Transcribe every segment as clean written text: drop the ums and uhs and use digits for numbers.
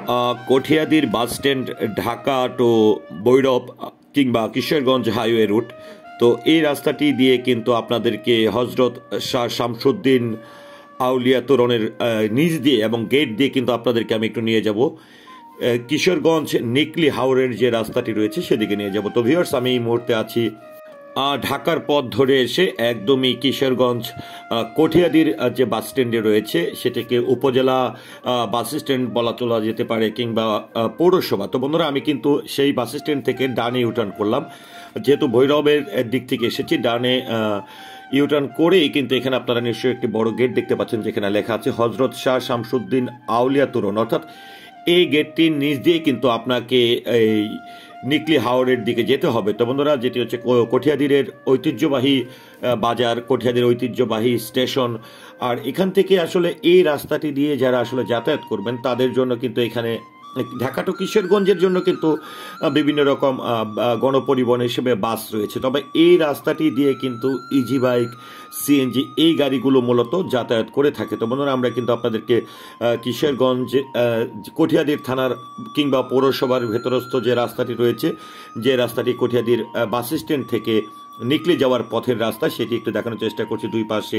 কঠিয়াদির bus stand Dhaka to Bhairab কিংবা Kishoreganj highway root. তো এই রাস্তাটি দিয়ে কিন্তু আপনাদেরকে হজরত শাহ শামসুদ্দিন আউলিয়া তোরণের নিচ দিয়ে এবং গেট দিয়ে কিন্তু আপনাদেরকে আমি একটু নিয়ে যাব কিশোরগঞ্জ নিকলি হাওরের যে রাস্তাটি রয়েছে সেদিকে নিয়ে যাব। তো ভিউয়ার্স, আমি এই মুহূর্তে আছি ঢাকার পথ ধরে এসে একদমই কিশোরগঞ্জ কঠিয়াদির যে বাস স্ট্যান্ডে রয়েছে সেটাকে উপজেলা বাস স্ট্যান্ড বলা চলা যেতে পারে কিংবা পৌরসভা। তো বন্ধুরা, আমি কিন্তু সেই বাস স্ট্যান্ড থেকে ডানে ইউটার্ন করলাম, যেহেতু ভৈরবের দিক থেকে এসেছি। ডানে ইউটার্ন করেই কিন্তু এখানে আপনারা নিশ্চয়ই একটি বড় গেট দেখতে পাচ্ছেন যেখানে লেখা আছে হজরত শাহ শামসুদ্দিন আউলিয়া তোরণ, অর্থাৎ এই গেটটির নিচ দিয়ে কিন্তু আপনাকে এই নিকলি হাওরের দিকে যেতে হবে। তো বন্ধুরা, যেটি হচ্ছে কঠিয়াদিরের ঐতিহ্যবাহী বাজার, কঠিয়াদির ঐতিহ্যবাহী স্টেশন। আর এখান থেকে আসলে এই রাস্তাটি দিয়ে যারা আসলে যাতায়াত করবেন তাদের জন্য কিন্তু এখানে ঢাকা টু কিশোরগঞ্জের জন্য কিন্তু বিভিন্ন রকম গণপরিবহন হিসেবে বাস রয়েছে। তবে এই রাস্তাটি দিয়ে কিন্তু ইজি বাইক, সিএনজি এই গাড়িগুলো মূলত যাতায়াত করে থাকে। তো বন্ধুরা, আমরা কিন্তু আপনাদেরকে কিশোরগঞ্জ কঠিয়াদির থানার কিংবা পৌরসভার ভেতরস্থ যে রাস্তাটি রয়েছে, যে রাস্তাটি কঠিয়াদির বাস স্ট্যান্ড থেকে নিকলি যাওয়ার পথের রাস্তা, সেটি একটু দেখানোর চেষ্টা করছি। দুই পাশে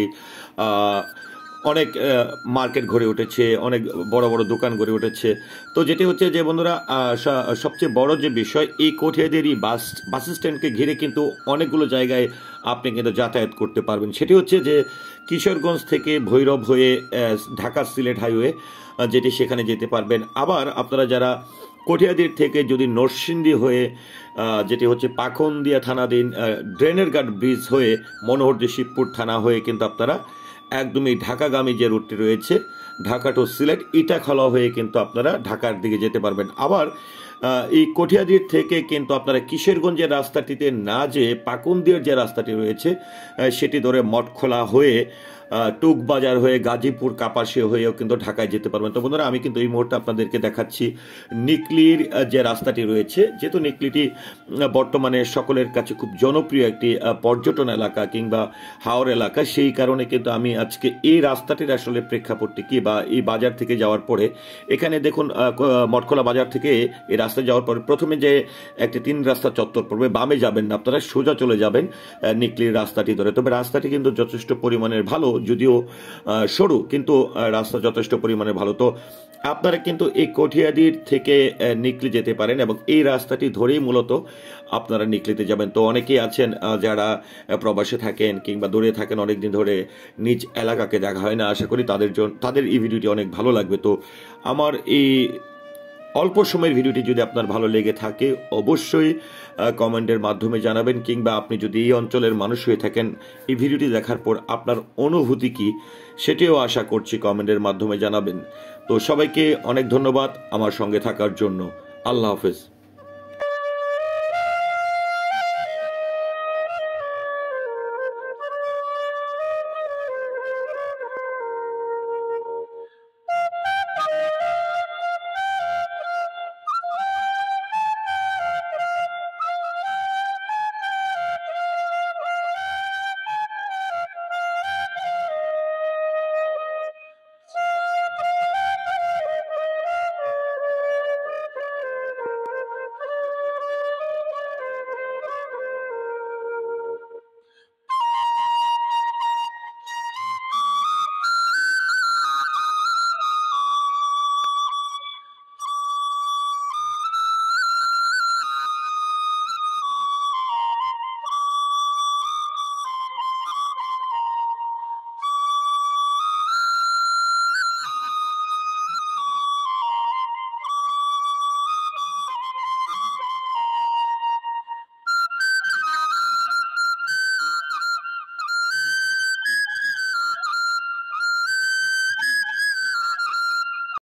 অনেক মার্কেট গড়ে উঠেছে, অনেক বড় বড় দোকান গড়ে উঠেছে। তো যেটি হচ্ছে যে বন্ধুরা, সবচেয়ে বড় যে বিষয়, এই কঠিয়াদির বাস স্ট্যান্ডকে ঘিরে কিন্তু অনেকগুলো জায়গায় আপনি কিন্তু যাতায়াত করতে পারবেন। সেটি হচ্ছে যে কিশোরগঞ্জ থেকে ভৈরব হয়ে ঢাকা সিলেট হাইওয়ে, যেটি সেখানে যেতে পারবেন। আবার আপনারা যারা কঠিয়াদির থেকে যদি নরসিংদী হয়ে, যেটি হচ্ছে পাখনদিয়া থানাধীন ড্রেনের ঘাট ব্রিজ হয়ে মনোহরদী শিবপুর থানা হয়ে কিন্তু আপনারা একদমই ঢাকাগামী যে রুটটি রয়েছে ঢাকা টু সিলেট ইটাখলা হয়ে কিন্তু আপনারা ঢাকার দিকে যেতে পারবেন। আবার এই কঠিয়াদির থেকে কিন্তু আপনারা কিশোরগঞ্জের রাস্তাটিতে না যেয়ে পাকুন্দিয়ার যে রাস্তাটি রয়েছে সেটি ধরে মঠখোলা হয়ে টুকবাজার হয়ে গাজীপুর কাপাসি হয়েও কিন্তু ঢাকায় যেতে পারবেন। তো বন্ধুরা, আমি কিন্তু এই মুহূর্তে আপনাদেরকে দেখাচ্ছি নিকলির যে রাস্তাটি রয়েছে। যেহেতু নিকলিটি বর্তমানে সকলের কাছে খুব জনপ্রিয় একটি পর্যটন এলাকা কিংবা হাওর এলাকা, সেই কারণে কিন্তু আমি আজকে এই রাস্তাটির আসলে প্রেক্ষাপটটি কি বা এই বাজার থেকে যাওয়ার পরে এখানে দেখুন মঠখোলা বাজার থেকে এই রাস্তায় যাওয়ার পরে প্রথমে যে একটি 3 রাস্তা চত্বর পড়বে, বামে যাবেন না, আপনারা সোজা চলে যাবেন নিকলির রাস্তাটি ধরে। তবে রাস্তাটি কিন্তু যথেষ্ট পরিমাণের ভালো, যদিও সরু, কিন্তু রাস্তা যথেষ্ট পরিমাণে ভালো। তো আপনারা কিন্তু এই কঠিয়াদির থেকে নিকলি যেতে পারেন এবং এই রাস্তাটি ধরেই মূলত আপনারা নিকলিতে যাবেন। তো অনেকেই আছেন যারা প্রবাসে থাকেন কিংবা দূরে থাকেন অনেকদিন ধরে, নিজ এলাকাকে দেখা হয় না। আশা করি তাদের এই ভিডিওটি অনেক ভালো লাগবে। তো আমার এই অল্প সময়ের ভিডিওটি যদি আপনার ভালো লেগে থাকে অবশ্যই কমেন্টের মাধ্যমে জানাবেন, কিংবা আপনি যদি এই অঞ্চলের মানুষ হয়ে থাকেন এই ভিডিওটি দেখার পর আপনার অনুভূতি কি সেটিও আশা করছি কমেন্টের মাধ্যমে জানাবেন। তো সবাইকে অনেক ধন্যবাদ আমার সঙ্গে থাকার জন্য। আল্লাহ হাফেজ।